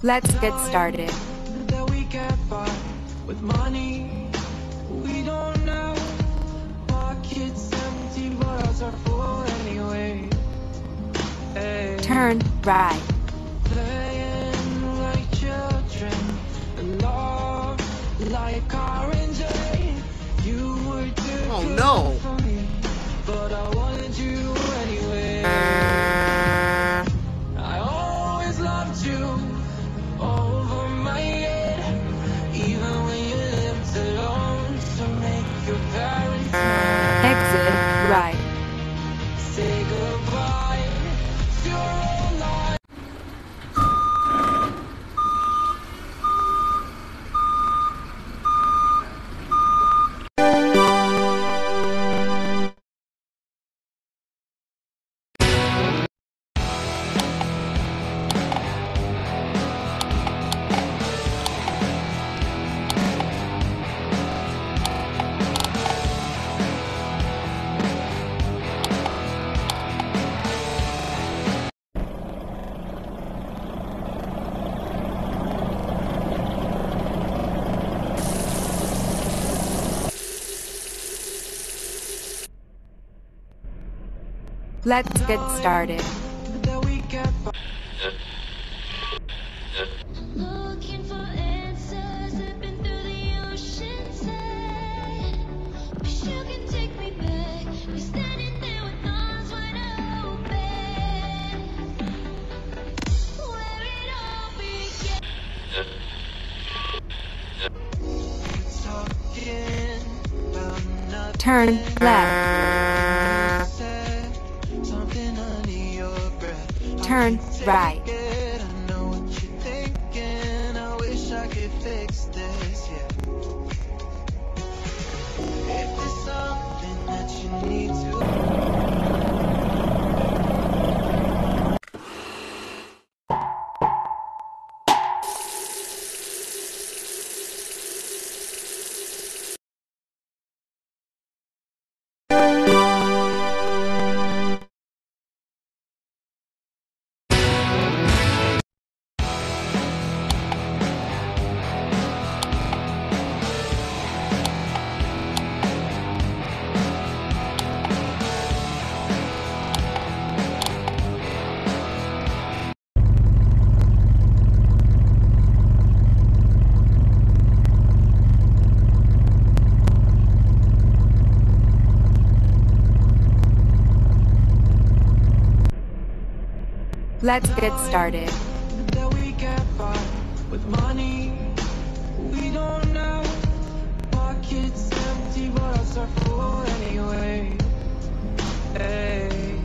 Let's get started. That we get by with money we don't know. Pockets empty, but ours are full anyway. Hey. Turn right. Playing like children, love like orange. You were too good for me, but I wanted you anyway. I always loved you over my head, even when you lived alone, to make your parents mad. Exit right. Say goodbye to your old life. Let's get started. That we get by. Looking for answers, I've been through the ocean's edge. Wish you could take me back. You're standing there with arms wide open. Where it all began. Talking about nothing. Turn left. Said something under your breath. Turn right. I know what you're thinking. I wish I could fix this, yeah. If there's something that you need to. Let's get started. That we get by with money we don't know. Pockets empty, but ours are full anyway. Hey.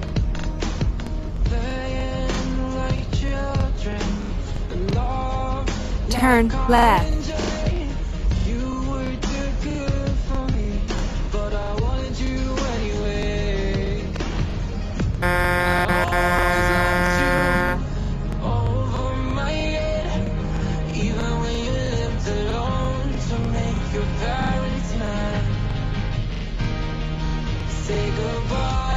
Playing like children, love Turn like left. orange. You were too good for me, but I wanted you anyway. I always loved you over my head, even when you lived alone, to make your parents mad. Say goodbye.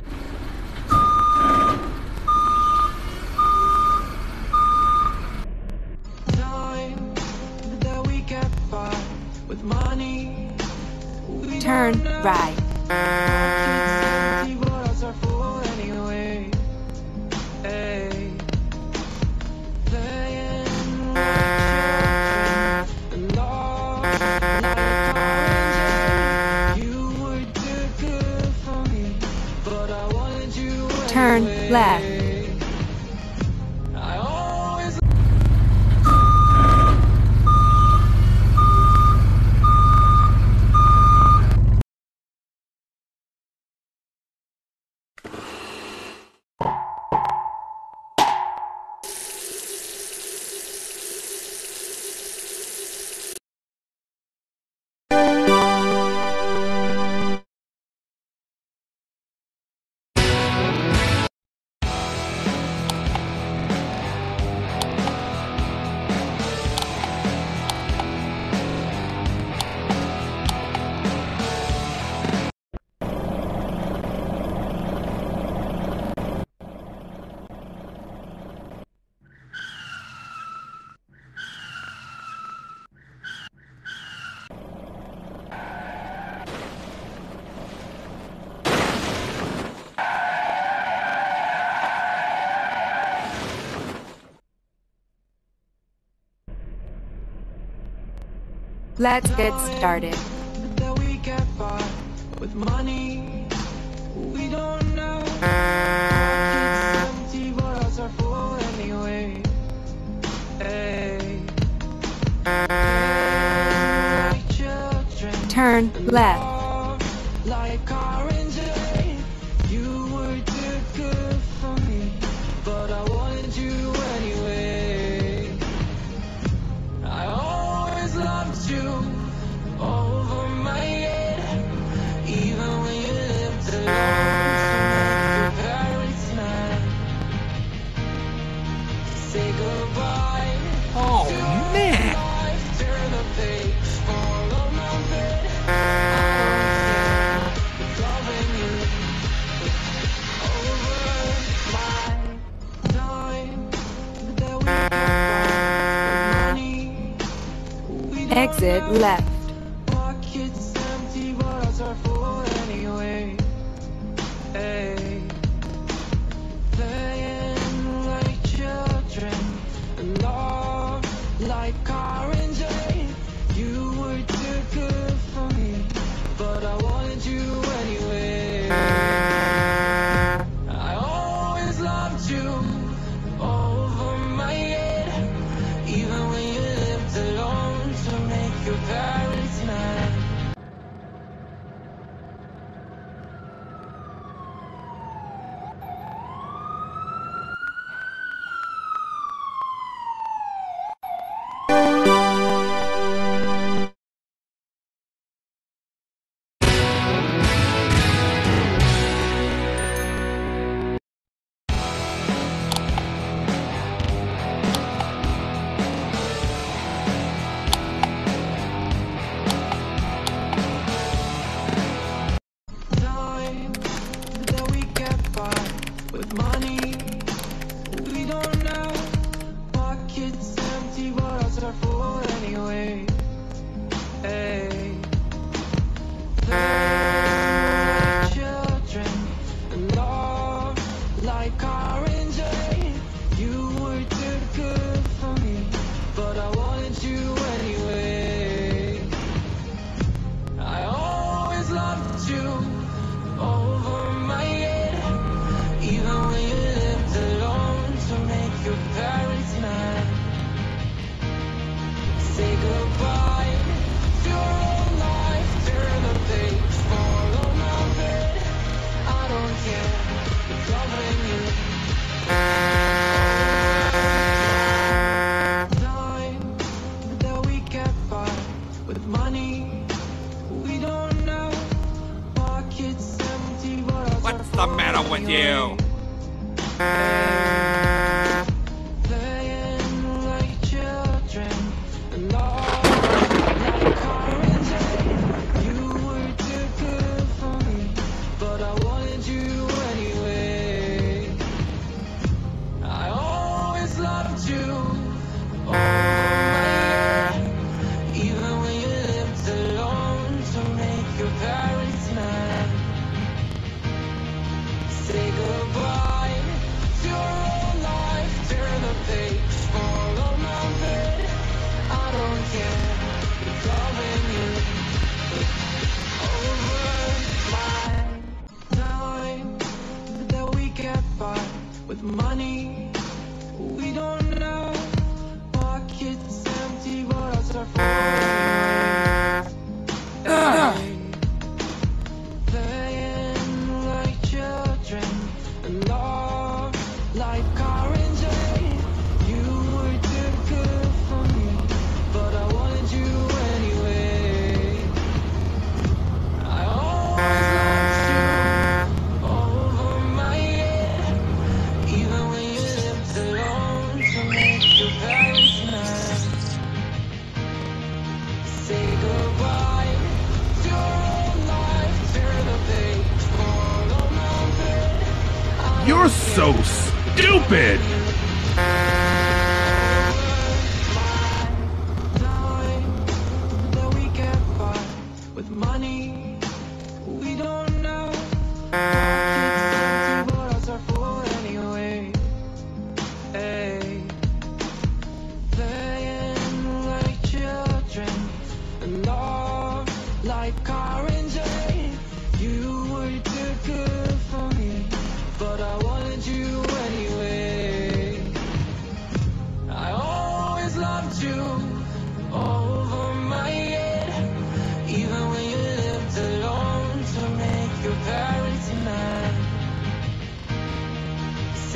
Time that we get by with money we Turn don't know. right. Pockets empty, but ours are full anyway. Hey. Playing like children, love like orange. You were too good for me, but I wanted you Turn anyway. left. I always. Let's get started. that we get by with money. We don't know. Pockets empty, but ours are full anyway. Hey. Like children. Turn left. Like oranges, you were too good for me, but I wanted you anyway. I always loved you over my head, even when you lived alone. So make your parents mad. Say goodbye. Oh, to man. life, turn the page, follow my bed. Loving you over my time that we got by with money. We don't Exit know. left. Pockets empty, but ours are full anyway. Hey, playing like children, love like oranges. You were too good for me, but I wanted you anyway. I always loved you over my head, even when you lived alone to make your parents mad. Time that we get by with money. We don't know. Pockets empty, but ours are full anyway. Hey, like children, love like oranges. You were too good for me, but I wanted you anyway. I always loved you over my head, even when you lived alone to make your parents mad. Say goodbye to your old life, turn the page, follow my bed. I don't care, it's loving you. Time that we get by with money. We don't know. Pockets empty, but ours What's are the full matter with anyway. you? Playing like children, love like oranges. You were too good for me, but I wanted you anyway. I always loved you over my head, even when you lived alone to make your parents mad. Say goodbye to your old life, turn the page, follow my bed. I don't care, it's loving you over my time that we get by with money. We don't know. Pockets empty, but ours are full anyway. Playing like children, love like oranges. You were too good for me, but I wanted you anyway. I always loved you over my head, even when you lived alone to make your parents mad. Say goodbye to your old life, turn the page, follow my bed. You're so stupid! Time that we get by with money. We don't know. Pockets empty, but ours are full anyway. Hey, playing like children.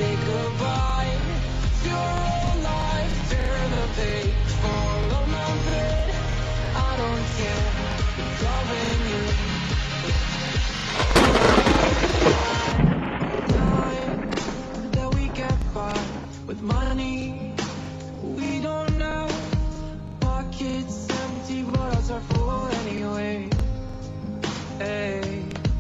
Say goodbye to your old life. Turn the page, follow my thread. I don't care, it's loving you. Time that we get by with money we don't know. Pockets empty, but ours are full anyway. Hey,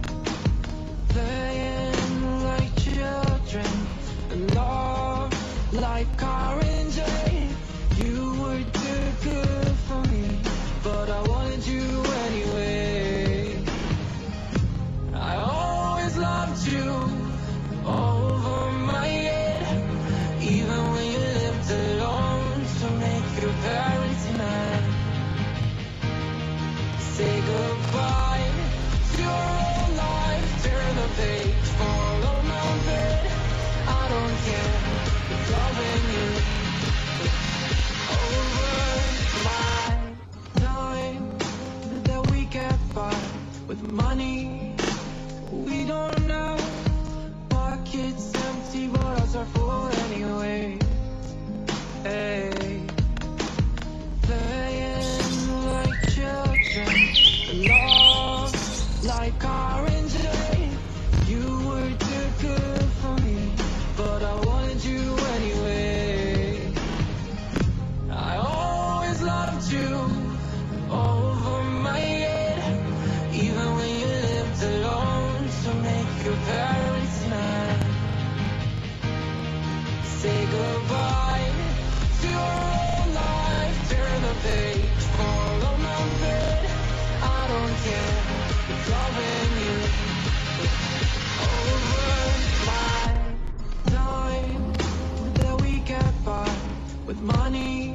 playing like children, love like car and J. You were too good for me, but I wanted you anyway. I always loved you over my head, even when you lived alone to make your parents mad. Say goodbye to your old life, turn the page, follow my thread. I don't care, it's loving you. Over my time that we get by with money we don't know. Pockets empty, but ours are full anyway. Hey, playing like children, love like car and J. You were too good for me, but I wanted you anyway. I always loved you over my head, even when you lived alone to make your parents mad. Say goodbye to your old life, turn the page, follow my thread. I don't care, it's loving you. Over my time that we get by with money